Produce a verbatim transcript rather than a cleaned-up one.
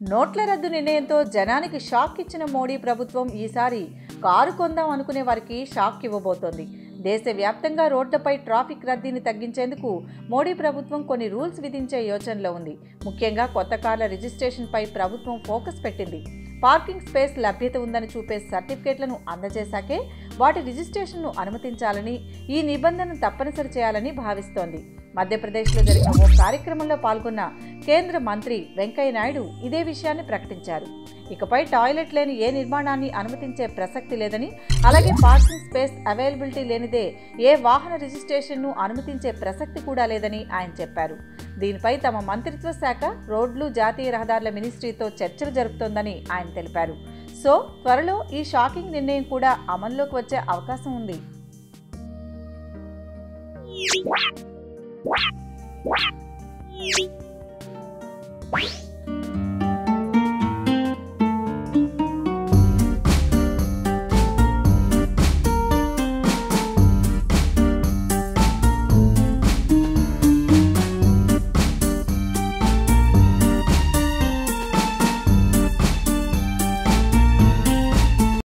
నోట్ల రద్దు నిర్ణయంతో జనానికి షాక్ ఇచ్చిన మోడీ ప్రభుత్వం ఈసారి కారు కొందాం అనుకునే వారికి షాక్ ఇవ్వబోతోంది. దేశవ్యాప్తంగా రోడ్లపై ట్రాఫిక్ రద్దీని తగ్గించేందుకు మోడీ ప్రభుత్వం కొన్ని రూల్స్ విధించే యోచనలో ఉంది. ముఖ్యంగా కొత్త కార్ల రిజిస్ట్రేషన్పై ప్రభుత్వం ఫోకస్ పెట్టింది. పార్కింగ్ స్పేస్ లభ్యత ఉందని చూపే సర్టిఫికేట్లను అందజేశాకే వాటి రిజిస్ట్రేషన్ను అనుమతించాలని, ఈ నిబంధనను తప్పనిసరి చేయాలని భావిస్తోంది. మధ్యప్రదేశ్లో జరిగిన ఓ కార్యక్రమంలో పాల్గొన్న కేంద్ర మంత్రి వెంకయ్య నాయుడు ఇదే విషయాన్ని ప్రకటించారు. ఇకపై టాయిలెట్ లేని ఏ నిర్మాణాన్ని అనుమతించే ప్రసక్తి లేదని, అలాగే పార్కింగ్ స్పేస్ అవైలబిలిటీ లేనిదే ఏ వాహన రిజిస్ట్రేషన్ను అనుమతించే ప్రసక్తి కూడా లేదని ఆయన చెప్పారు. దీనిపై తమ మంత్రిత్వ శాఖ రోడ్లు, జాతీయ రహదారుల మినిస్ట్రీతో చర్చలు జరుపుతోందని ఆయన తెలిపారు. సో త్వరలో ఈ షాకింగ్ నిర్ణయం కూడా అమల్లోకి వచ్చే అవకాశం ఉంది. What?